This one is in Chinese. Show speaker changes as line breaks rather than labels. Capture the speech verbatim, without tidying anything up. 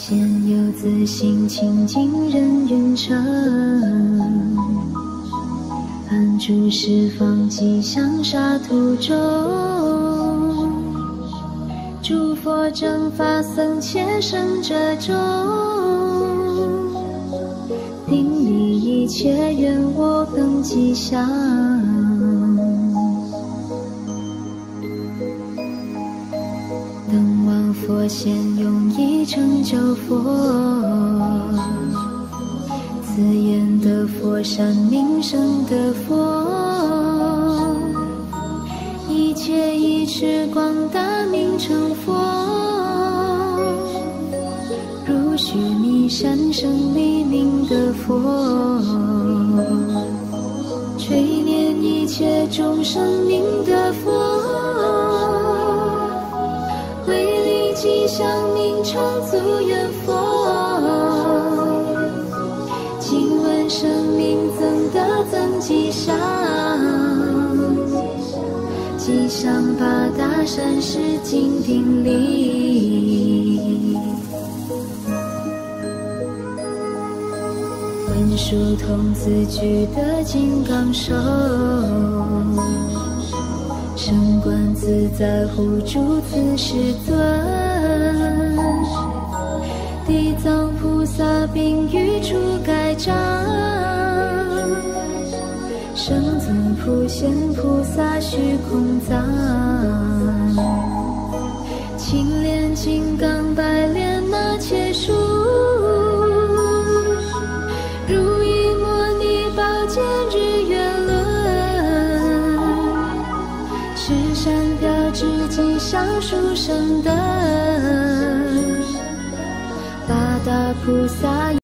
现有自性清净人云成，安住十方吉祥沙土中，诸佛正法僧伽圣者中，顶礼一切愿我本吉祥。等往佛现用意成就佛，自言得佛善名声得佛，一切一持广大名成佛，如须弥山胜利名得佛，垂念一切众生名得佛，吉祥名成足愿佛，请问生命怎得增吉祥？吉祥八大善事经定力，文殊童子具得金刚手，圣观自在护住此世尊，地藏菩萨并于处盖章，圣尊普贤菩萨虚空藏，青莲金刚白莲那切数，如意摩尼宝剑日月轮，十善标志吉祥殊胜灯，八大菩萨